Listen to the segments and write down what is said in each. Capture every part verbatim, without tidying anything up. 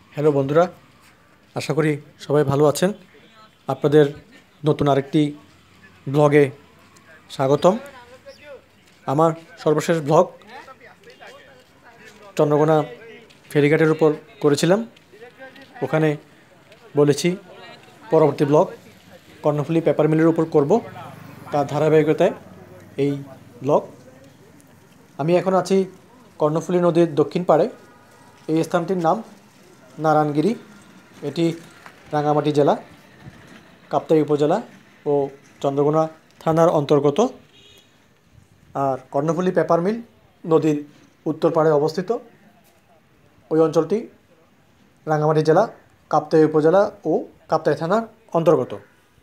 Hello বন্ধুরা, আশা করি সবাই ভালো আছেন। আপনাদের নতুন আরেকটি ব্লগে স্বাগতম। আমার সর্বশেষ ব্লগ চন্দ্রকোনা ফেরিঘাটের উপর করেছিলাম। ওখানে বলেছি পরবর্তী ব্লগ কর্ণফুলী পেপার মিলের উপর করব, তার ধারাবাহিকতায় এই ব্লগ। আমি এখন আছি কর্ণফুলী নদীর দক্ষিণ পাড়ে। এই স্থানটির নাম নারায়ণগিরি। এটি রাঙ্গামাটি জেলা, কাপ্তাই উপজেলা ও চন্দ্রকোনা থানার অন্তর্গত। আর কর্ণফুলী পেপার মিল নদীর উত্তর পাড়ে অবস্থিত। ওই অঞ্চলটি রাঙ্গামাটি জেলা, কাপ্তাই উপজেলা ও কাপ্তাই থানার অন্তর্গত।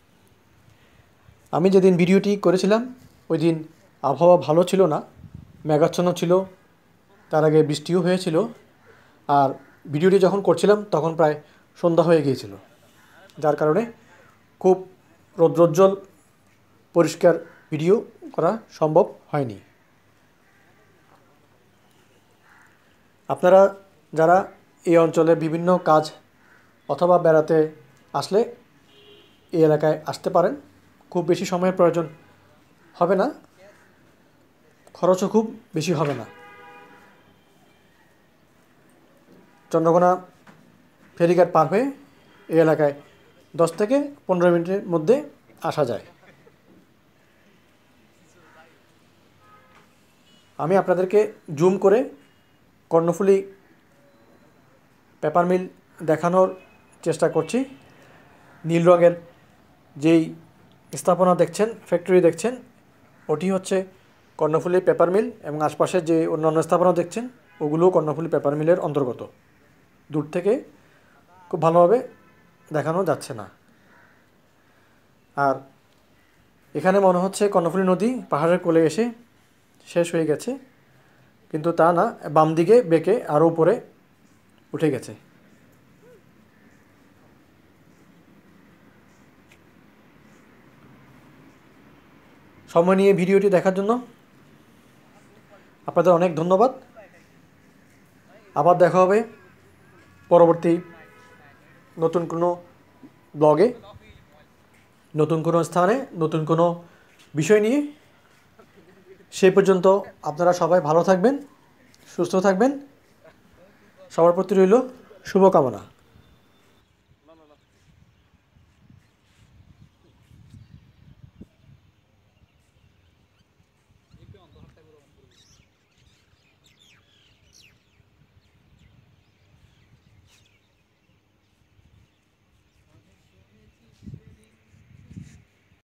আমি যেদিন ভিডিওটি করেছিলাম ওই দিন আবহাওয়া ভালো ছিল না, মেঘাচ্ছন্ন ছিল, তার আগে বৃষ্টিও হয়েছিল। আর ভিডিওটি যখন করছিলাম তখন প্রায় সন্ধ্যা হয়ে গিয়েছিল, যার কারণে খুব রৌদ্রোজ্জ্বল পরিষ্কার ভিডিও করা সম্ভব হয়নি। আপনারা যারা এই অঞ্চলে বিভিন্ন কাজ অথবা বেড়াতে আসলে এই এলাকায় আসতে পারেন। খুব বেশি সময়ের প্রয়োজন হবে না, খরচও খুব বেশি হবে না। চন্দ্রকোনা ফেরিঘাট পার হয়ে এই এলাকায় দশ থেকে পনেরো মিনিটের মধ্যে আসা যায়। আমি আপনাদেরকে জুম করে কর্ণফুলী পেপার মিল দেখানোর চেষ্টা করছি। নীল রঙের যেই স্থাপনা দেখছেন, ফ্যাক্টরি দেখছেন, ওটি হচ্ছে কর্ণফুলী পেপার মিল, এবং আশপাশের যে অন্যান্য স্থাপনা দেখছেন ওগুলোও কর্ণফুলী পেপার মিলের অন্তর্গত। দূর থেকে খুব ভালোভাবে দেখানো যাচ্ছে না। আর এখানে মনে হচ্ছে কর্ণফুলী নদী পাহাড়ের কোলে এসে শেষ হয়ে গেছে, কিন্তু তা না, বাম দিকে বেঁকে আরও উপরে উঠে গেছে। সময় নিয়ে ভিডিওটি দেখার জন্য আপনাদের অনেক ধন্যবাদ। আবার দেখা হবে পরবর্তী নতুন কোনো ব্লগে, নতুন কোনো স্থানে, নতুন কোনো বিষয় নিয়ে। সেই পর্যন্ত আপনারা সবাই ভালো থাকবেন, সুস্থ থাকবেন। সবার প্রতি রইল শুভকামনা।